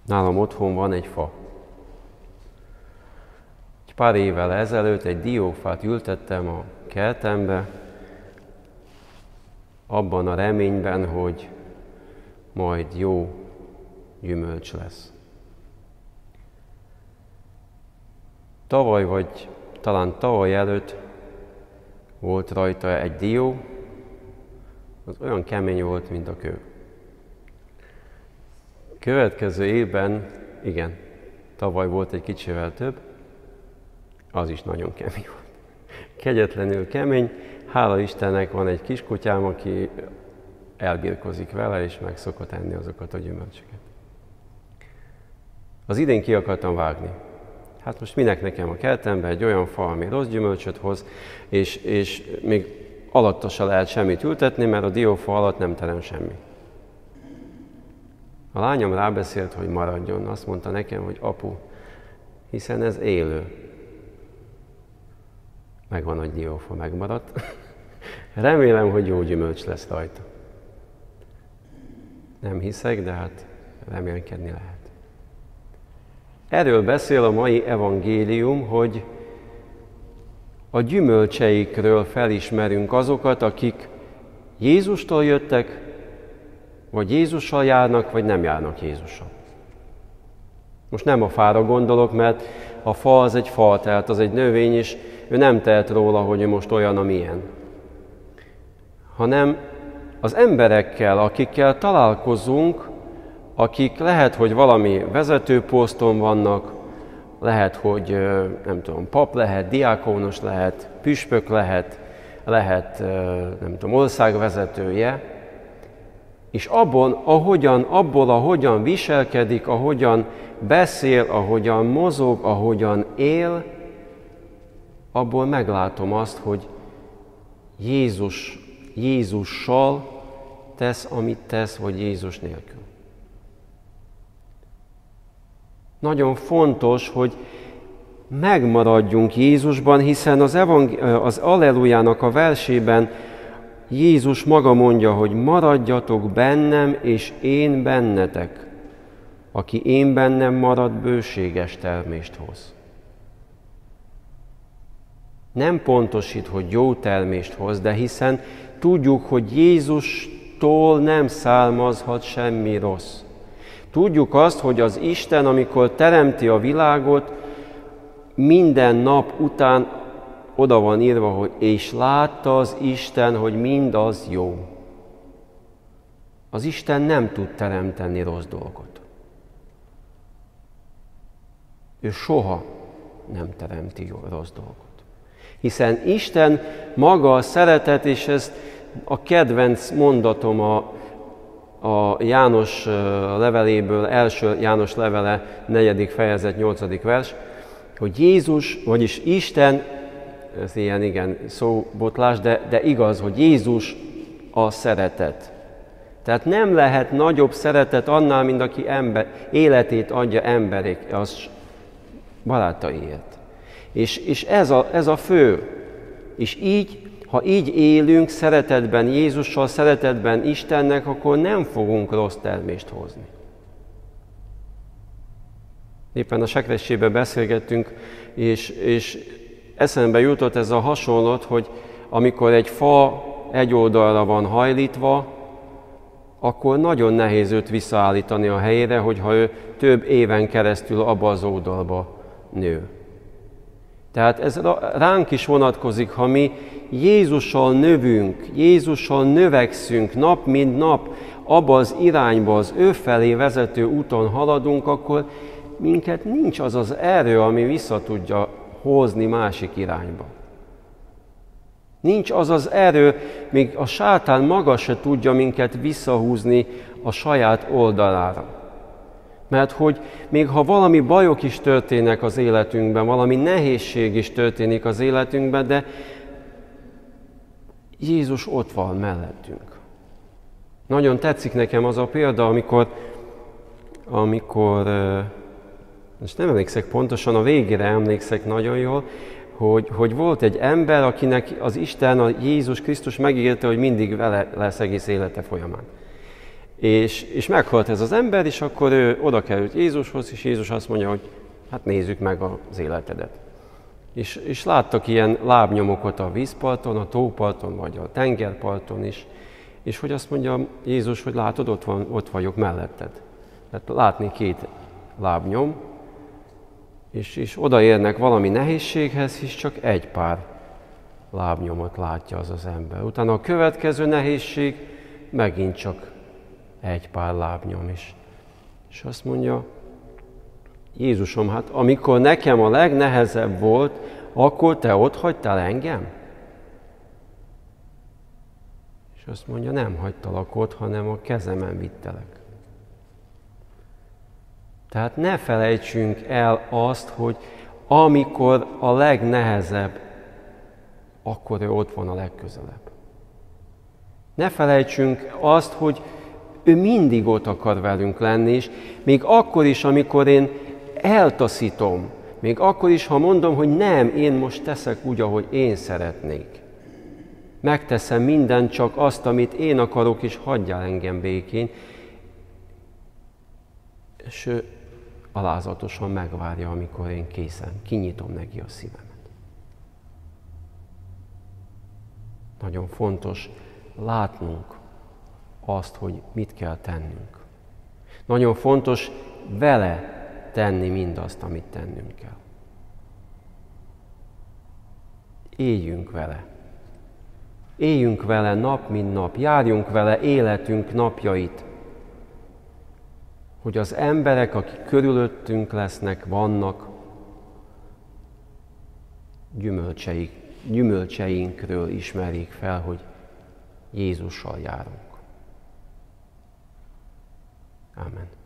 Nálam otthon van egy fa. Egy pár évvel ezelőtt egy diófát ültettem a kertembe, abban a reményben, hogy majd jó gyümölcs lesz. Tavaly vagy talán tavaly előtt volt rajta egy dió, az olyan kemény volt, mint a kő. Következő évben, igen, tavaly volt egy kicsivel több, az is nagyon kemény volt. Kegyetlenül kemény, hála Istennek van egy kiskutyám, aki elbirkozik vele, és meg szokott enni azokat a gyümölcsöket. Az idén ki akartam vágni. Hát most minek nekem a kertembe egy olyan fa, ami rossz gyümölcsöt hoz, és még alatta se lehet semmit ültetni, mert a diófa alatt nem terem semmi. A lányom rábeszélt, hogy maradjon. Azt mondta nekem, hogy apu, hiszen ez élő. Megvan a diófa, megmaradt. Remélem, hogy jó gyümölcs lesz rajta. Nem hiszek, de hát remélkedni lehet. Erről beszél a mai evangélium, hogy a gyümölcseikről felismerünk azokat, akik Jézustól jöttek, vagy Jézussal járnak, vagy nem járnak Jézussal. Most nem a fára gondolok, mert a fa az egy fa, tehát az egy növény, és ő nem tehet róla, hogy ő most olyan, amilyen. Hanem az emberekkel, akikkel találkozunk, akik lehet, hogy valami vezetőposzton vannak, lehet, hogy nem tudom, pap lehet, diákónus lehet, püspök lehet, nem tudom, országvezetője, és abból, ahogyan viselkedik, ahogyan beszél, ahogyan mozog, ahogyan él, abból meglátom azt, hogy Jézussal tesz, amit tesz, vagy Jézus nélkül. Nagyon fontos, hogy megmaradjunk Jézusban, hiszen az Allelujának a versében Jézus maga mondja, hogy maradjatok bennem, és én bennetek. Aki én bennem marad, bőséges termést hoz. Nem pontosít, hogy jó termést hoz, de hiszen tudjuk, hogy Jézustól nem származhat semmi rossz. Tudjuk azt, hogy az Isten, amikor teremti a világot, minden nap után oda van írva, hogy és látta az Isten, hogy mindaz jó. Az Isten nem tud teremteni rossz dolgot. Ő soha nem teremti rossz dolgot. Hiszen Isten maga a szeretet, és ez a kedvenc mondatom a János leveléből, első János levele, 4. fejezet, 8. vers, hogy Jézus, vagyis Isten, ez ilyen igen szóbotlás, de igaz, hogy Jézus a szeretet. Tehát nem lehet nagyobb szeretet annál, mint aki életét adja emberek, az barátaiért. És ez a fő. És így, ha így élünk szeretetben Jézussal, szeretetben Istennek, akkor nem fogunk rossz termést hozni. Éppen a sekrességben beszélgettünk, és eszembe jutott ez a hasonlat, hogy amikor egy fa egy oldalra van hajlítva, akkor nagyon nehéz őt visszaállítani a helyére, hogyha ő több éven keresztül abba az oldalba nő. Tehát ez ránk is vonatkozik, ha mi Jézussal növünk, Jézussal növekszünk nap mint nap, abba az irányba, az ő felé vezető úton haladunk, akkor minket nincs az az erő, ami vissza tudja hozni másik irányba. Nincs az az erő, még a sátán maga se tudja minket visszahúzni a saját oldalára. Mert hogy még ha valami bajok is történnek az életünkben, valami nehézség is történik az életünkben, de Jézus ott van mellettünk. Nagyon tetszik nekem az a példa, amikor most nem emlékszek pontosan, a végére emlékszek nagyon jól, hogy volt egy ember, akinek az Isten, a Jézus Krisztus megígérte, hogy mindig vele lesz egész élete folyamán. És meghalt ez az ember, és akkor ő oda került Jézushoz, és Jézus azt mondja, hogy hát nézzük meg az életedet. És láttak ilyen lábnyomokat a vízparton, a tóparton, vagy a tengerparton is, és hogy azt mondja Jézus, hogy látod, ott vagyok melletted. Tehát látni 2 lábnyom, és odaérnek valami nehézséghez, és csak egy pár lábnyomot látja az ember. Utána a következő nehézség megint csak egy pár lábnyom is. És azt mondja, Jézusom, hát amikor nekem a legnehezebb volt, akkor te ott hagytál engem? És azt mondja, nem hagytalak ott, hanem a kezemen vittelek. Tehát ne felejtsünk el azt, hogy amikor a legnehezebb, akkor ő ott van a legközelebb. Ne felejtsünk azt, hogy ő mindig ott akar velünk lenni, és még akkor is, amikor én eltaszítom, még akkor is, ha mondom, hogy nem, én most teszek úgy, ahogy én szeretnék. Megteszem mindent, csak azt, amit én akarok, és hagyjál engem békén. És ő alázatosan megvárja, amikor én készen kinyitom neki a szívemet. Nagyon fontos látnunk azt, hogy mit kell tennünk. Nagyon fontos vele tenni mindazt, amit tennünk kell. Éljünk vele. Éljünk vele nap, mint nap. Járjunk vele életünk napjait. Hogy az emberek, akik körülöttünk lesznek, vannak, gyümölcseinkről ismerjék fel, hogy Jézussal járunk. Amen.